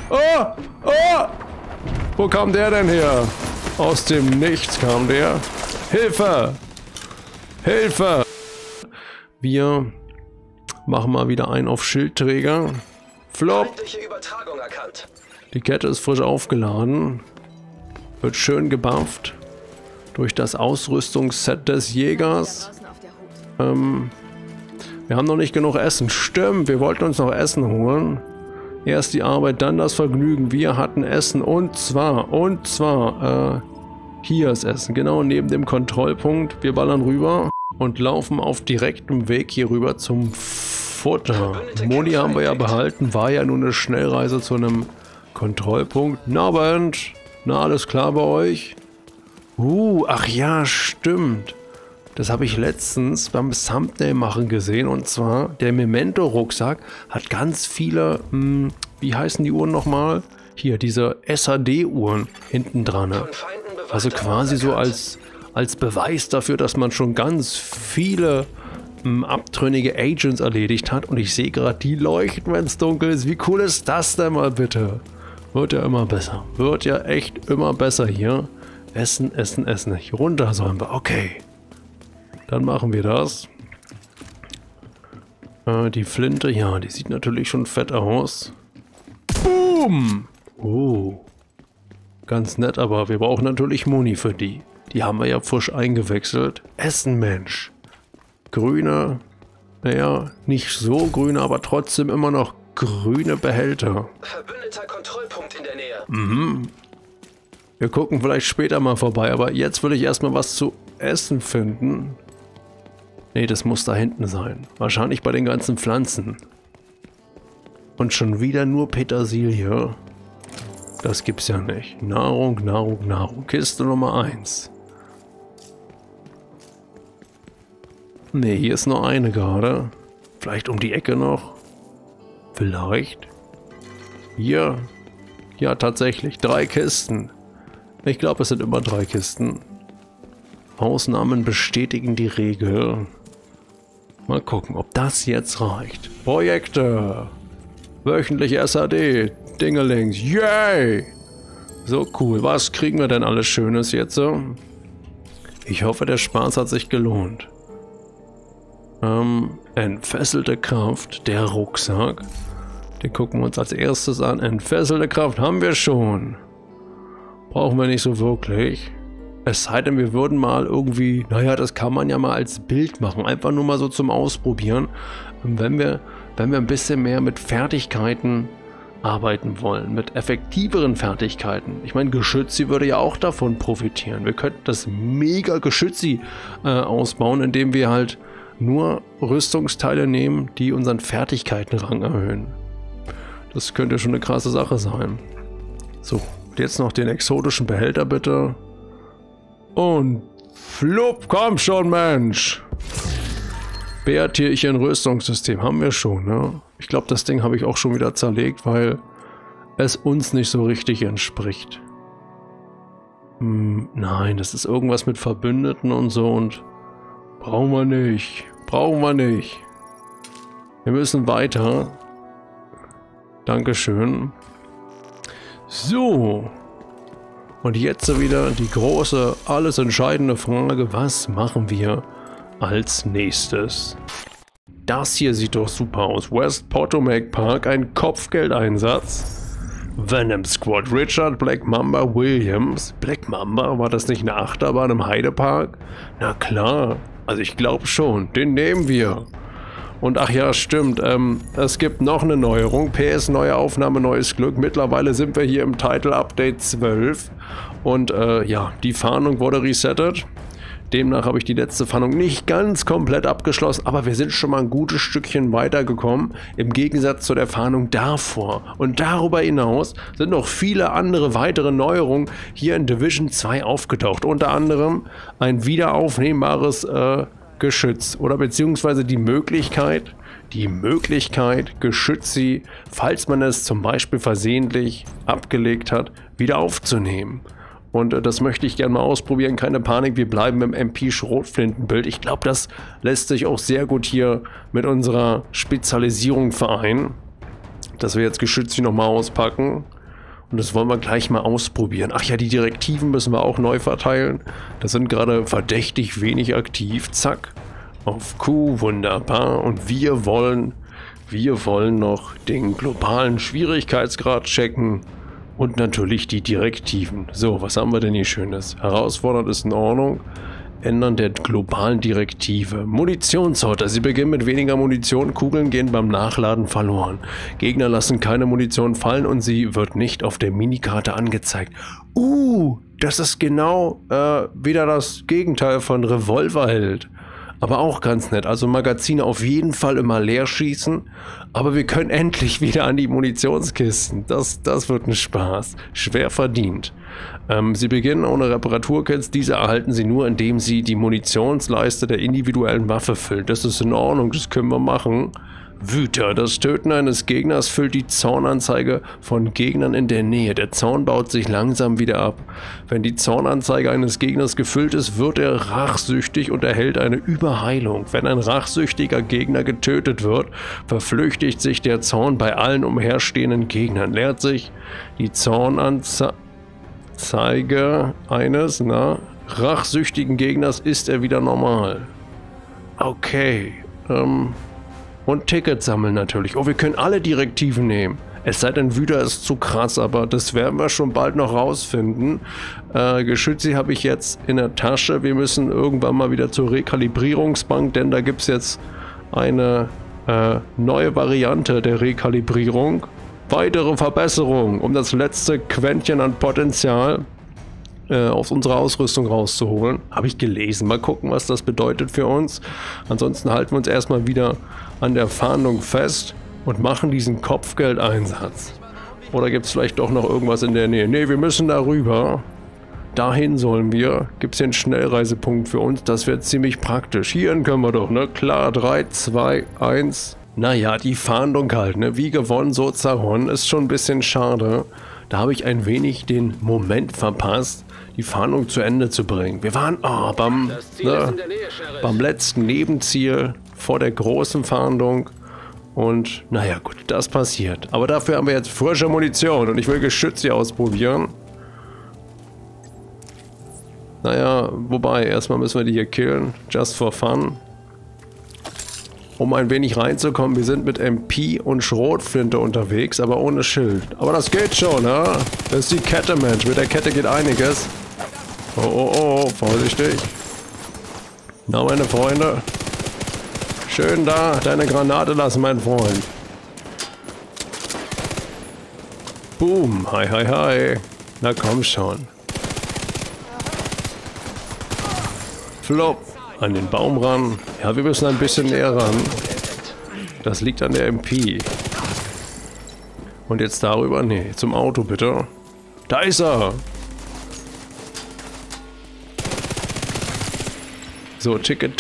Oh! Oh! Wo kam der denn her? Aus dem Nichts kam der. Hilfe! Hilfe! Wir machen mal wieder einen auf Schildträger. Flop! Übertragung erkannt. Die Kette ist frisch aufgeladen. Wird schön gebufft durch das Ausrüstungsset des Jägers. Wir haben noch nicht genug Essen. Stimmt, wir wollten uns noch Essen holen. Erst die Arbeit, dann das Vergnügen. Wir hatten Essen und zwar, hier ist Essen, genau neben dem Kontrollpunkt. Wir ballern rüber und laufen auf direktem Weg hier rüber zum Futter. Moni haben wir ja behalten, war ja nur eine Schnellreise zu einem Kontrollpunkt. Na, Band, na, alles klar bei euch? Ach ja, stimmt. Das habe ich letztens beim Thumbnail machen gesehen und zwar der Memento-Rucksack hat ganz viele, wie heißen die Uhren nochmal? Hier, diese SAD-Uhren hinten dran. Also quasi so als Beweis dafür, dass man schon ganz viele abtrünnige Agents erledigt hat und ich sehe gerade, die leuchten, wenn es dunkel ist. Wie cool ist das denn mal bitte? Wird ja immer besser. Wird ja echt immer besser hier. Essen, essen, essen. Hier runter sollen wir. Okay. Dann machen wir das. Die Flinte, ja, die sieht natürlich schon fett aus. Boom! Oh. Ganz nett, aber wir brauchen natürlich Muni für die. Die haben wir ja frisch eingewechselt. Essen, Mensch. Grüne, naja, nicht so grüne, aber trotzdem immer noch grüne Behälter. Verbündeter Kontrollpunkt in der Nähe. Wir gucken vielleicht später mal vorbei, aber jetzt will ich erstmal was zu essen finden. Nee, das muss da hinten sein. Wahrscheinlich bei den ganzen Pflanzen. Und schon wieder nur Petersilie. Das gibt's ja nicht. Nahrung, Nahrung, Nahrung. Kiste Nummer 1. Nee, hier ist nur eine gerade. Vielleicht um die Ecke noch. Vielleicht. Hier. Ja, tatsächlich. 3 Kisten. Ich glaube, es sind immer 3 Kisten. Ausnahmen bestätigen die Regel. Mal gucken, ob das jetzt reicht. Projekte. Wöchentliche SAD. Dingelings. Yay! So cool. Was kriegen wir denn alles Schönes jetzt so? Ich hoffe, der Spaß hat sich gelohnt. Entfesselte Kraft. Der Rucksack. Den gucken wir uns als erstes an. Entfesselte Kraft haben wir schon. Brauchen wir nicht so wirklich. Es sei denn, wir würden mal irgendwie, naja, das kann man ja mal als Bild machen. Einfach nur mal so zum Ausprobieren. Wenn wir ein bisschen mehr mit Fertigkeiten arbeiten wollen, mit effektiveren Fertigkeiten. Ich meine, Geschützi würde ja auch davon profitieren. Wir könnten das mega Geschützi ausbauen, indem wir halt nur Rüstungsteile nehmen, die unseren Fertigkeitenrang erhöhen. Das könnte schon eine krasse Sache sein. So, jetzt noch den exotischen Behälter bitte. Und flupp, komm schon, Mensch! Bärtierchen Rüstungssystem haben wir schon, ne? Ich glaube, das Ding habe ich auch schon wieder zerlegt, weil es uns nicht so richtig entspricht. Nein, das ist irgendwas mit Verbündeten und so und brauchen wir nicht. Brauchen wir nicht. Wir müssen weiter. Dankeschön. So. Und jetzt wieder die große, alles entscheidende Frage, was machen wir als nächstes? Das hier sieht doch super aus. West Potomac Park, ein Kopfgeldeinsatz. Venom Squad, Richard Black Mamba Williams. Black Mamba, war das nicht eine Achterbahn im Heidepark? Na klar, also ich glaube schon, den nehmen wir. Und ach ja, stimmt, es gibt noch eine Neuerung. PS, neue Aufnahme, neues Glück. Mittlerweile sind wir hier im Title Update 12. Und ja, die Fahndung wurde resettet. Demnach habe ich die letzte Fahndung nicht ganz komplett abgeschlossen, aber wir sind schon mal ein gutes Stückchen weitergekommen, im Gegensatz zu der Fahndung davor. Und darüber hinaus sind noch viele andere weitere Neuerungen hier in Division 2 aufgetaucht. Unter anderem ein wiederaufnehmbares Geschütz oder beziehungsweise die Möglichkeit, Geschützi, falls man es zum Beispiel versehentlich abgelegt hat, wieder aufzunehmen. Und das möchte ich gerne mal ausprobieren. Keine Panik, wir bleiben im MP-Schrotflintenbild. Ich glaube, das lässt sich auch sehr gut hier mit unserer Spezialisierung vereinen. dass wir jetzt Geschütze nochmal auspacken. Und das wollen wir gleich mal ausprobieren. Ach ja, die Direktiven müssen wir auch neu verteilen. Das sind gerade verdächtig wenig aktiv. Zack. Auf Q, wunderbar. Und wir wollen noch den globalen Schwierigkeitsgrad checken. Und natürlich die Direktiven. So, was haben wir denn hier Schönes? Herausfordernd ist in Ordnung. Ändern der globalen Direktive. Munitionsorte. Sie beginnen mit weniger Munition. Kugeln gehen beim Nachladen verloren. Gegner lassen keine Munition fallen und sie wird nicht auf der Minikarte angezeigt. Das ist genau wieder das Gegenteil von Revolverheld. Aber auch ganz nett. Also Magazine auf jeden Fall immer leer schießen. Aber wir können endlich wieder an die Munitionskisten. Das wird ein Spaß. Schwer verdient. Sie beginnen ohne Reparaturkits. Diese erhalten Sie nur, indem Sie die Munitionsleiste der individuellen Waffe füllen. Das ist in Ordnung, das können wir machen. Wüter. Das Töten eines Gegners füllt die Zornanzeige von Gegnern in der Nähe. Der Zorn baut sich langsam wieder ab. Wenn die Zornanzeige eines Gegners gefüllt ist, wird er rachsüchtig und erhält eine Überheilung. Wenn ein rachsüchtiger Gegner getötet wird, verflüchtigt sich der Zorn bei allen umherstehenden Gegnern. Leert sich die Zornanzeige eines rachsüchtigen Gegners, ist er wieder normal. Okay. Und Tickets sammeln natürlich. Oh, wir können alle Direktiven nehmen. Es sei denn, Wüter ist zu krass, aber das werden wir schon bald noch rausfinden. Geschütze habe ich jetzt in der Tasche. Wir müssen irgendwann mal wieder zur Rekalibrierungsbank, denn da gibt es jetzt eine neue Variante der Rekalibrierung. Weitere Verbesserungen, um das letzte Quäntchen an Potenzial aus unserer Ausrüstung rauszuholen. Habe ich gelesen. Mal gucken, was das bedeutet für uns. Ansonsten halten wir uns erstmal wieder an der Fahndung fest und machen diesen Kopfgeldeinsatz. Oder gibt es vielleicht doch noch irgendwas in der Nähe? Ne, wir müssen darüber. Dahin sollen wir. Gibt es hier einen Schnellreisepunkt für uns? Das wird ziemlich praktisch. Hierhin können wir doch, ne? Klar, 3, 2, 1. Naja, die Fahndung halt, ne? Wie gewonnen, so zerronnen. Ist schon ein bisschen schade. Da habe ich ein wenig den Moment verpasst, die Fahndung zu Ende zu bringen. Wir waren beim letzten Nebenziel vor der großen Fahndung. Und naja, gut, das passiert. Aber dafür haben wir jetzt frische Munition und ich will Geschütze ausprobieren. Naja, wobei, erstmal müssen wir die hier killen. Just for fun. Um ein wenig reinzukommen, wir sind mit MP und Schrotflinte unterwegs, aber ohne Schild. Aber das geht schon, ne? Das ist die Kette, Mensch. Mit der Kette geht einiges. Oh, vorsichtig. Na, meine Freunde. Schön da, deine Granate lassen, mein Freund. Boom, hi. Na komm schon. Flop. An den Baum ran. Ja, wir müssen ein bisschen näher ran. Das liegt an der MP. Und jetzt darüber? Nee, zum Auto bitte. Da ist er! So, Ticket.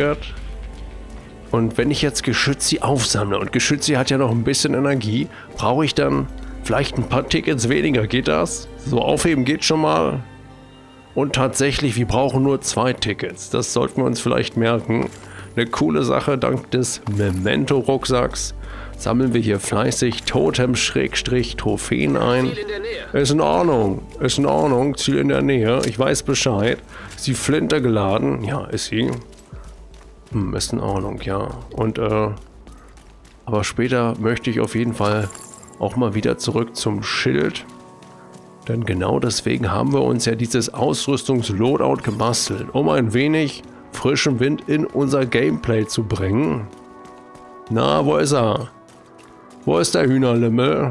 Und wenn ich jetzt Geschütze aufsammle, und Geschütze hat ja noch ein bisschen Energie, brauche ich dann vielleicht ein paar Tickets weniger. Geht das? So, aufheben geht schon mal. Und tatsächlich, wir brauchen nur 2 Tickets. Das sollten wir uns vielleicht merken. Eine coole Sache, dank des Memento-Rucksacks sammeln wir hier fleißig Totem-Trophäen ein. Ist in Ordnung, Ziel in der Nähe. Ich weiß Bescheid. Ist die Flinte geladen? Ja, ist sie. Ist in Ordnung, ja. Und, aber später möchte ich auf jeden Fall auch mal wieder zurück zum Schild. Denn genau deswegen haben wir uns ja dieses Ausrüstungs-Loadout gebastelt, um ein wenig frischen Wind in unser Gameplay zu bringen. Na, wo ist er? Wo ist der Hühnerlümmel?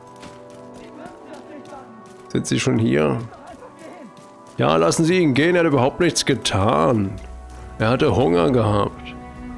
Sind Sie schon hier? Ja, lassen Sie ihn gehen, er hat überhaupt nichts getan. Er hatte Hunger gehabt.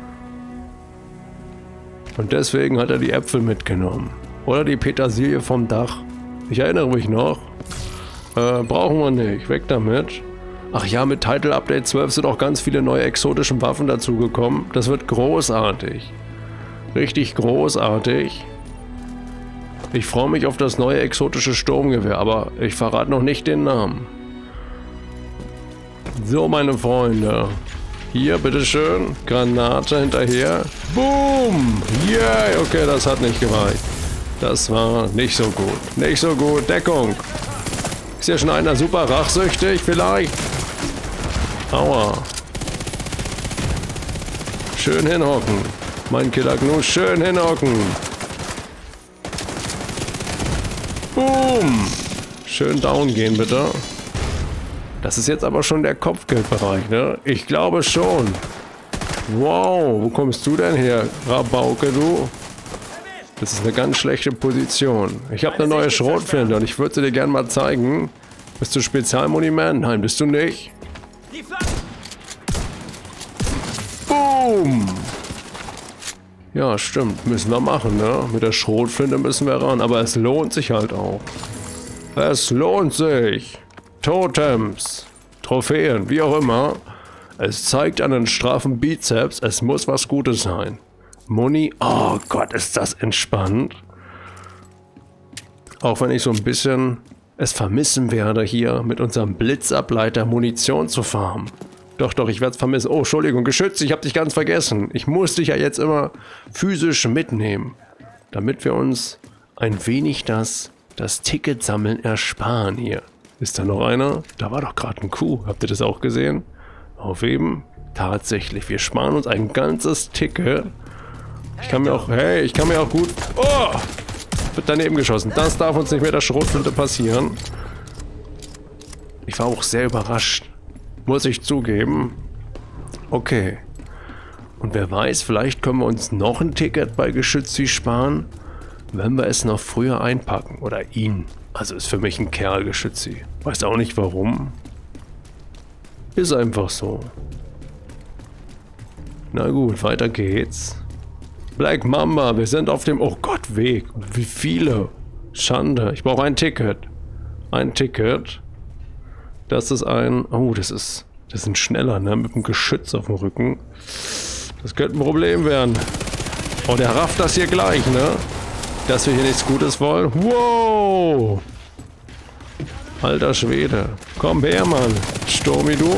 Und deswegen hat er die Äpfel mitgenommen. Oder die Petersilie vom Dach. Ich erinnere mich noch. Brauchen wir nicht. Weg damit. Ach ja, mit Title Update 12 sind auch ganz viele neue exotische Waffen dazugekommen. Das wird großartig. Richtig großartig. Ich freue mich auf das neue exotische Sturmgewehr, aber ich verrate noch nicht den Namen. So, meine Freunde. Hier, bitteschön. Granate hinterher. Boom! Yay! Okay, das hat nicht gereicht. Das war nicht so gut. Nicht so gut. Deckung. Ist hier schon einer super rachsüchtig? Vielleicht. Aua. Schön hinhocken. Mein Killer Gnu, schön hinhocken. Boom. Schön down gehen, bitte. Das ist jetzt aber schon der Kopfgeldbereich, ne? Ich glaube schon. Wow, wo kommst du denn her, Rabauke, du? Das ist eine ganz schlechte Position. Ich habe eine neue Schrotflinte und ich würde sie dir gerne mal zeigen. Bist du Spezialmonument? Nein, bist du nicht. Boom! Ja, stimmt. Müssen wir machen, ne? Mit der Schrotflinte müssen wir ran. Aber es lohnt sich halt auch. Es lohnt sich. Totems, Trophäen, wie auch immer. Es zeigt einen straffen Bizeps. Es muss was Gutes sein. Muni. Oh Gott, ist das entspannt. Auch wenn ich so ein bisschen es vermissen werde, hier mit unserem Blitzableiter Munition zu farmen. Doch, ich werde es vermissen. Oh, Entschuldigung, Geschütz, ich habe dich ganz vergessen. Ich muss dich ja jetzt immer physisch mitnehmen, damit wir uns ein wenig das Ticket sammeln ersparen hier. Ist da noch einer? Da war doch gerade ein Kuh. Habt ihr das auch gesehen? Aufheben? Tatsächlich, wir sparen uns ein ganzes Ticket. Ich kann mir auch gut... Oh! Wird daneben geschossen. Das darf uns nicht mit der Schrotflinte passieren. Ich war auch sehr überrascht. Muss ich zugeben. Okay. Und wer weiß, vielleicht können wir uns noch ein Ticket bei Geschützi sparen, wenn wir es noch früher einpacken. Oder ihn. Also ist für mich ein Kerl, Geschützi. Weiß auch nicht warum. Ist einfach so. Na gut, weiter geht's. Black Mamba, wir sind auf dem... Oh Gott, Weg. Wie viele? Schande. Ich brauche ein Ticket. Ein Ticket. Das ist ein... Oh, das ist ein schneller, ne? Mit dem Geschütz auf dem Rücken. Das könnte ein Problem werden. Oh, der rafft das hier gleich, ne? Dass wir hier nichts Gutes wollen. Wow! Alter Schwede. Komm her, Mann. Sturmi, du.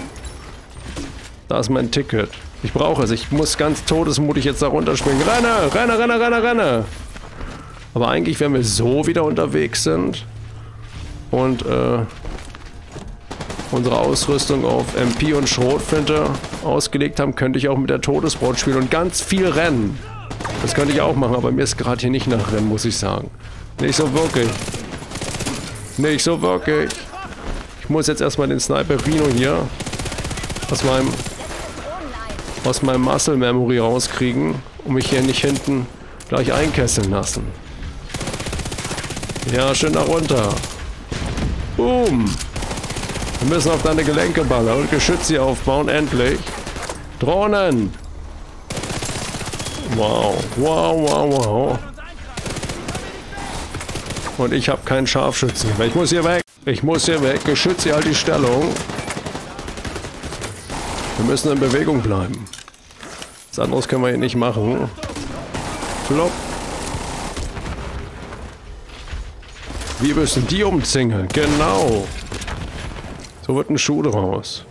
Da ist mein Ticket. Ich brauche es. Ich muss ganz todesmutig jetzt da runterspringen. Renne! Renne, renne, renne, renne! Aber eigentlich, wenn wir so wieder unterwegs sind und unsere Ausrüstung auf MP und Schrotflinte ausgelegt haben, könnte ich auch mit der Todesbrot spielen und ganz viel rennen. Das könnte ich auch machen, aber mir ist gerade hier nicht nach Rennen, muss ich sagen. Nicht so wirklich. Nicht so wirklich. Ich muss jetzt erstmal den Sniperino hier aus meinem Muscle Memory rauskriegen, um mich hier nicht hinten gleich einkesseln lassen. Ja, schön da runter. Boom. Wir müssen auf deine Gelenke ballern und Geschütze aufbauen, endlich. Drohnen. Wow, wow, wow, wow. Und ich habe keinen Scharfschützen mehr. Ich muss hier weg. Ich muss hier weg. Geschütze halt die Stellung. Wir müssen in Bewegung bleiben. Was anderes können wir hier nicht machen. Flop. Wir müssen die umzingeln. Genau. So wird ein Schuh draus.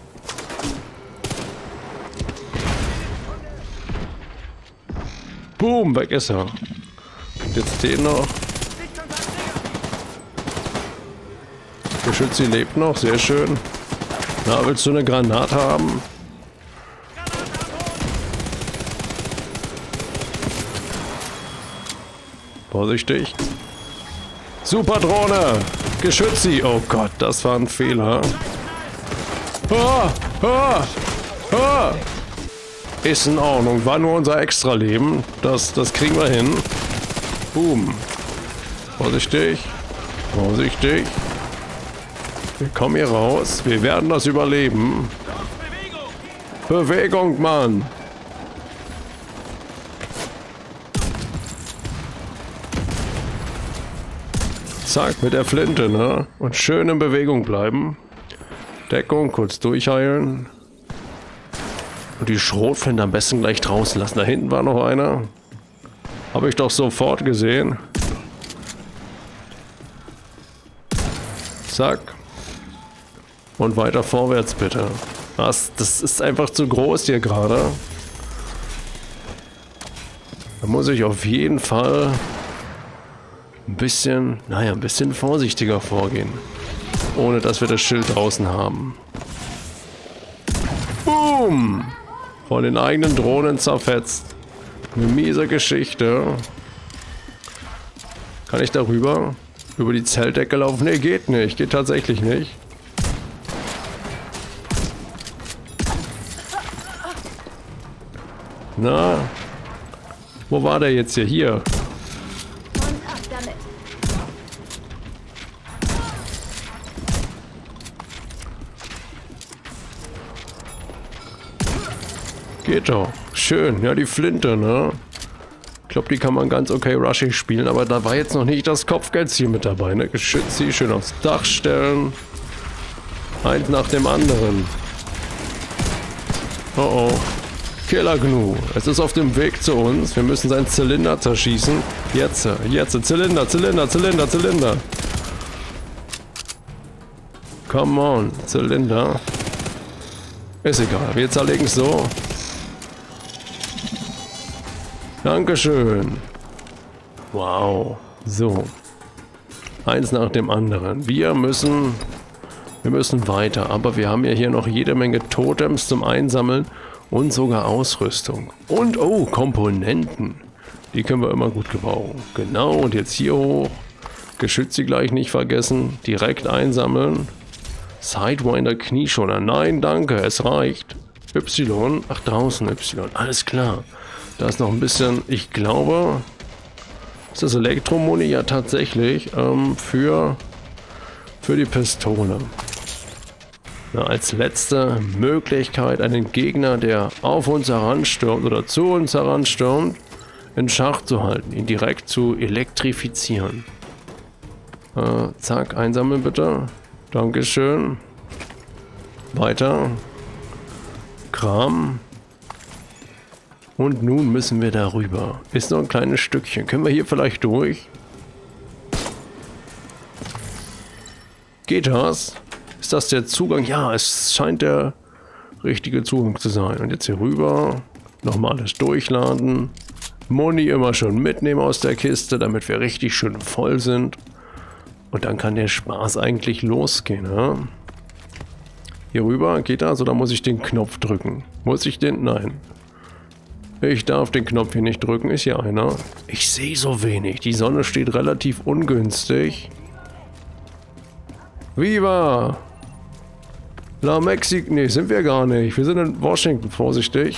Boom, weg ist er. Und jetzt den noch. Geschützi lebt noch, sehr schön. Na, willst du eine Granate haben? Vorsichtig. Super Drohne! Geschützi! Oh Gott, das war ein Fehler. Ah, ah, ah. Ist in Ordnung. War nur unser Extra-Leben. Das kriegen wir hin. Boom. Vorsichtig. Vorsichtig. Wir kommen hier raus. Wir werden das überleben. Bewegung, Mann. Zack, mit der Flinte, ne? Und schön in Bewegung bleiben. Deckung, kurz durchheilen. Und die Schrotflinte am besten gleich draußen lassen. Da hinten war noch einer. Habe ich doch sofort gesehen. Zack. Und weiter vorwärts bitte. Das ist einfach zu groß hier gerade. Da muss ich auf jeden Fall bisschen, naja, ein bisschen vorsichtiger vorgehen. Ohne dass wir das Schild draußen haben. Boom! Von den eigenen Drohnen zerfetzt. Eine miese Geschichte. Kann ich darüber? Über die Zeltdecke laufen? Ne, geht nicht. Geht tatsächlich nicht. Na? Wo war der jetzt hier? Hier. Geht doch. Schön. Ja, die Flinte, ne? Ich glaube, die kann man ganz okay rushig spielen, aber da war jetzt noch nicht das Kopfgeldziel mit dabei, ne? Geschütze schön aufs Dach stellen. Eins nach dem anderen. Oh oh. Killer Gnu. Es ist auf dem Weg zu uns. Wir müssen seinen Zylinder zerschießen. Jetzt. Zylinder. Come on. Zylinder. Ist egal. Wir zerlegen es so. Dankeschön. Wow. So. Eins nach dem anderen. Wir müssen weiter. Aber wir haben ja hier noch jede Menge Totems zum Einsammeln. Und sogar Ausrüstung. Und, oh, Komponenten. Die können wir immer gut gebrauchen. Genau, und jetzt hier hoch. Geschütze gleich nicht vergessen. Direkt einsammeln. Sidewinder Knieschoner. Nein, danke, es reicht. Y. Ach, draußen Y. Alles klar. Da ist noch ein bisschen, ich glaube, ist das Elektromuni? Ja, tatsächlich. Für die Pistole. Na, als letzte Möglichkeit, einen Gegner, der auf uns heranstürmt oder zu uns heranstürmt, in Schach zu halten, ihn direkt zu elektrifizieren. Zack, einsammeln bitte. Dankeschön. Weiter. Kram. Und nun müssen wir darüber. Ist noch ein kleines Stückchen. Können wir hier vielleicht durch? Geht das? Ist das der Zugang? Ja, es scheint der richtige Zugang zu sein. Und jetzt hier rüber. Nochmal alles durchladen. Moni immer schon mitnehmen aus der Kiste, damit wir richtig schön voll sind. Und dann kann der Spaß eigentlich losgehen. Ja? Hier rüber, geht das? Oder muss ich den Knopf drücken? Muss ich den? Nein. Ich darf den Knopf hier nicht drücken. Ist hier einer? Ich sehe so wenig. Die Sonne steht relativ ungünstig. Viva! La Mexico. Nee, sind wir gar nicht. Wir sind in Washington. Vorsichtig.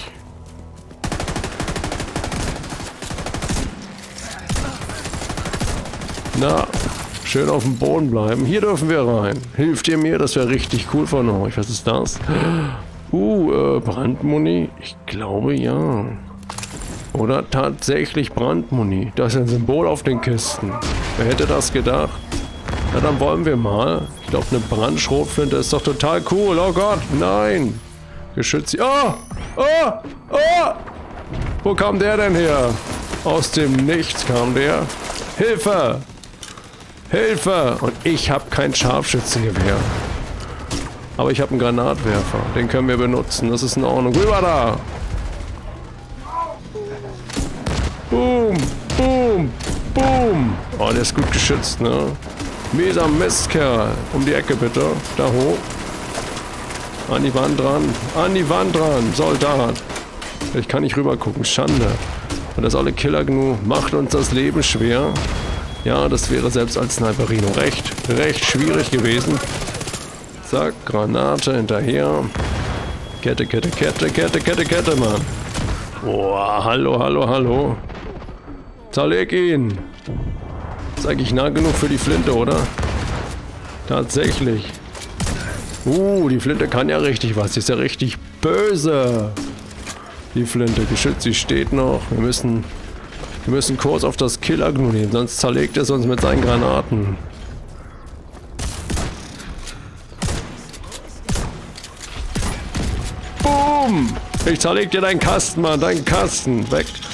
Na, schön auf dem Boden bleiben. Hier dürfen wir rein. Hilft ihr mir? Das wäre richtig cool von euch. Was ist das? Brandmuni? Ich glaube ja. Oder tatsächlich Brandmuni. Das ist ein Symbol auf den Kisten. Wer hätte das gedacht? Na, dann wollen wir mal. Ich glaube, eine Brandschrotflinte ist doch total cool. Oh Gott, nein. Geschützt. Oh! Oh! Oh! Wo kam der denn her? Aus dem Nichts kam der. Hilfe! Hilfe! Und ich habe kein Scharfschützengewehr. Aber ich habe einen Granatwerfer. Den können wir benutzen. Das ist in Ordnung. Rüber da! Boom! Boom! Boom! Oh, der ist gut geschützt, ne? Mieser Mistkerl. Um die Ecke bitte. Da hoch. An die Wand dran. An die Wand dran. Soldat. Ich kann nicht rüber gucken. Schande. Und das olle Killer Gnu macht uns das Leben schwer. Ja, das wäre selbst als Sniperino recht schwierig gewesen. Zack, Granate hinterher. Kette, Kette, Kette, Kette, Kette, Kette, Mann. Boah, hallo, hallo, hallo. Zerleg ihn. Ist eigentlich nah genug für die Flinte, oder? Tatsächlich. Die Flinte kann ja richtig was. Die ist ja richtig böse. Die Flinte. Geschützt, sie steht noch. Wir müssen Kurs auf das Killer Gnu nehmen, sonst zerlegt es uns mit seinen Granaten. Boom! Ich zerleg dir deinen Kasten, Mann. Deinen Kasten. Weg.